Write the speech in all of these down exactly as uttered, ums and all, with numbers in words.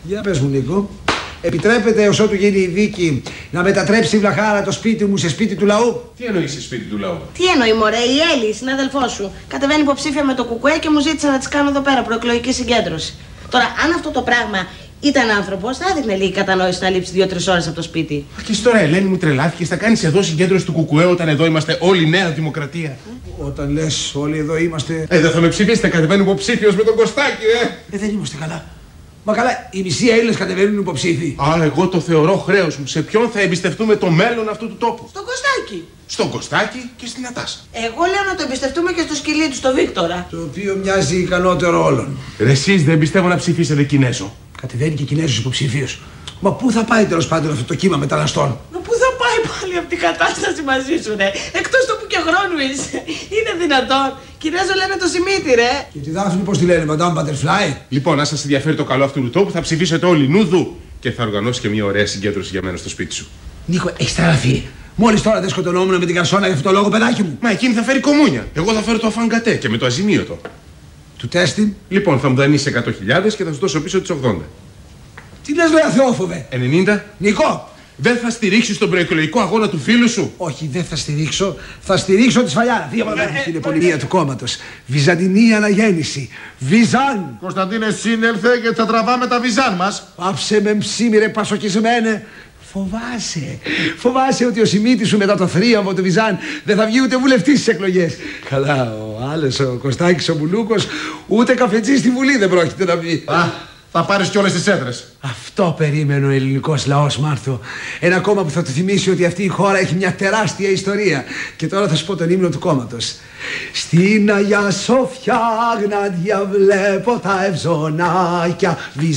Για πες μου, Νίκο. Επιτρέπεται ως ότου γίνει η δίκη να μετατρέψει η Βλαχάρα το σπίτι μου σε σπίτι του λαού? Τι εννοείς σε σπίτι του λαού? Τι εννοεί, μωρέ, η Έλλη, η συνάδελφό σου. Κατεβαίνει υποψήφια με το κουκουέ και μου ζήτησε να τη κάνω εδώ πέρα προεκλογική συγκέντρωση. Τώρα, αν αυτό το πράγμα ήταν άνθρωπος, θα έδειχνε λίγη κατανόηση να λείψει δύο-τρεις ώρες από το σπίτι. Και τώρα, Ελένη μου, τρελάθηκες, θα κάνεις εδώ συγκέντρωση του κουκουέ όταν εδώ είμαστε όλοι νέα δημοκρατία? Όταν λες όλοι εδώ είμαστε. Ε, δεν θα με ψηφίσετε, κατεβαίνει υποψήφιος με τον Κωστάκη, ε! Ε, δεν είμαστε καλά. Μα καλά, οι μισοί Έλληνες κατεβαίνουν υποψήφοι. Α, εγώ το θεωρώ χρέος μου. Σε ποιον θα εμπιστευτούμε το μέλλον αυτού του τόπου? Στον Κωστάκη. Στον Κωστάκη και στην Νατάσα. Εγώ λέω να το εμπιστευτούμε και στο σκυλί του, στο Βίκτορα. Το οποίο μοιάζει ικανότερο όλων. Ρε εσείς δεν πιστεύω να ψηφίσετε Κινέζο. Κατεβαίνει και Κινέζος υποψήφιος. Μα πού θα πάει τέλος πάντων αυτό το κύμα μεταναστών? Μα πού θα πάει πάλι αυτή η κατάσταση μαζί σου, ρε? Εκτός τόπου και χρόνου είσαι. Είναι δυνατόν? Κινέζο λένε το Σιμίτι, ρε. Και τη Δάφνη πώς τη λένε, Madame Butterfly? Λοιπόν, αν σας ενδιαφέρει το καλό αυτού του τόπου, θα ψηφίσετε όλοι νουδού. Και θα οργανώσει και μια ωραία συγκέντρωση για μένα στο σπίτι σου. Νίκο, έχεις τρελαθεί. Μόλις τώρα δεν σκοτωνόμουν με την καρσόνα για αυτό το λόγο, παιδάκι μου. Μα εκείνη θα φέρει κομμούνια. Εγώ θα φέρω το αφανγκατέ και με το αζημίωτο. Του τέστην. Λοιπόν, θα μου δανείσει εκατό χιλιάδες και θα σου δώσω πίσω τις ογδόντα. Τι λες, ρε αθεόφοβε? ενενήντα. Νίκο! Δεν θα στηρίξεις τον προεκλογικό αγώνα του φίλου σου? Όχι, δεν θα στηρίξω. Θα στηρίξω τη Σφαλιάρα. Φύγε από εδώ. Την επωνυμία του κόμματος. Βυζαντινή αναγέννηση. Βυζάν! Κωνσταντίνε, σύνελθε και θα τραβάμε τα βυζάν μας. Πάψε με ψήμυρε πασοκισμένε. Φοβάσαι. Φοβάσαι ότι ο Σιμίτης σου μετά το θρίαμβο του Βυζάν δεν θα βγει ούτε βουλευτής στις εκλογές. Καλά, ο άλλος, ο Κωστάκης ο Μπουλούκος, ούτε καφετζής στη Βουλή δεν πρόκειται να βγει. Α, θα πάρεις κι όλες τις έδρες. Αυτό περίμενε ο ελληνικός λαός, Μάρθο. Ένα κόμμα που θα του θυμίσει ότι αυτή η χώρα έχει μια τεράστια ιστορία. Και τώρα θα σου πω τον ύμνο του κόμματος. Στην Αγιά Σοφιά Γνάντια βλέπω τα ευζωνάκια.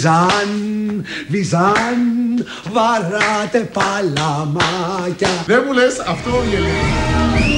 Βυζάν, Βυζάν, βαράτε παλαμάκια. Δεν μου λες αυτό η Ελένη.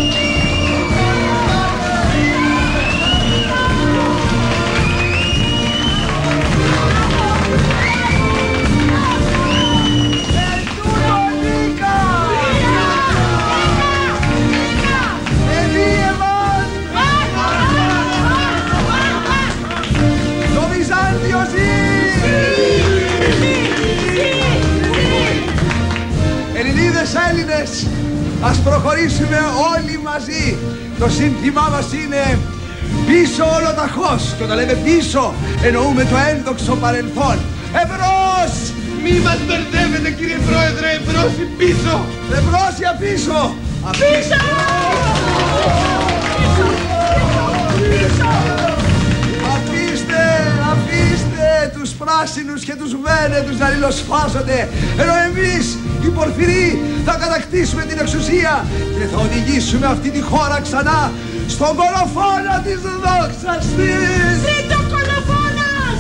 Έλληνες, ας προχωρήσουμε όλοι μαζί. Το σύνθημά μας είναι πίσω ολοταχώς. Και όταν λέμε πίσω εννοούμε το ένδοξο παρελθόν. Εμπρός! Μη μας μπερδεύετε, κύριε Πρόεδρε, εμπρός ή πίσω? Εμπρός ή απίσω? Πίσω! Αφήστε, αφήστε τους πράσινους και τους βένετους να λιλοσφάζονται, ενώ εμείς οι πορφυροί θα κατακτήσουμε την εξουσία και θα οδηγήσουμε αυτή τη χώρα ξανά στον κολοφόνα της δόξας της. Ζήτω κολοφόνας!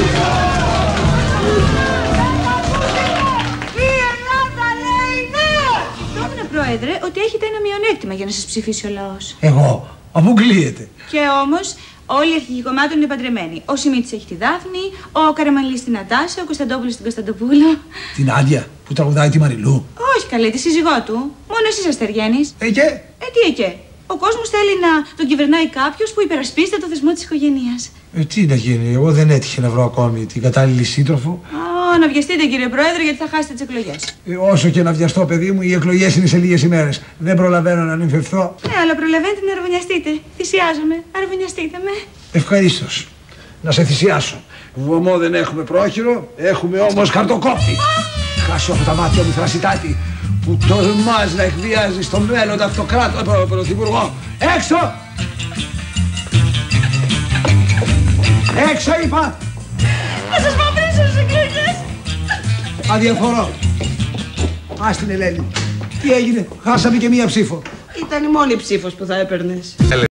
Η Ελλάδα λέει ναι! Είπαμε, Πρόεδρε, ότι έχετε ένα μειονέκτημα για να σας ψηφίσει ο λαός. Εγώ, αποκλείεται. Και όμως όλοι οι αρχηγοί κομμάτων είναι παντρεμένοι. Ο Σιμίτης έχει τη Δάφνη, ο Καραμανλής την Νατάσα, ο Κωνσταντόπουλος την Κωνσταντοπούλο. Την Άντια που τραγουδάει τη Μαριλού. Όχι καλέ, τη σύζυγό του. Μόνο εσύ σας ταιριάνεις. Ε, και? Ε, τι εκέ. Ο κόσμος θέλει να τον κυβερνάει κάποιος που υπερασπίζεται το θεσμό της οικογένειας. Ε, τι να γίνει, εγώ δεν έτυχε να βρω ακόμη την κατάλληλη σύντροφο. Α, να βιαστείτε κύριε Πρόεδρε, γιατί θα χάσετε τις εκλογές. Ε, όσο και να βιαστώ, παιδί μου, οι εκλογές είναι σε λίγες ημέρες. Δεν προλαβαίνω να νυμφευθώ. Ναι, αλλά προλαβαίνετε να αρβωνιαστείτε. Θυσιάζομαι. Αρβωνιαστείτε με. Ευχαρίστως. Να σε θυσιάσω. Βωμό δεν έχουμε πρόχειρο, έχουμε όμως χαρτοκόπτη. Χάσω από τα μάτια μου, θρασιτάτη, που τολμάς να εκβιάζεις τον μέλλοντα αυτοκράτορα προ, πρωθυπουργό. Έξω! Έξω είπα! Θα σας παπρίσω στις εκλογές! Αδιαφορώ. Ας την Ελένη. Τι έγινε, χάσαμε και μία ψήφο. Ήταν η μόνη ψήφος που θα έπαιρνες.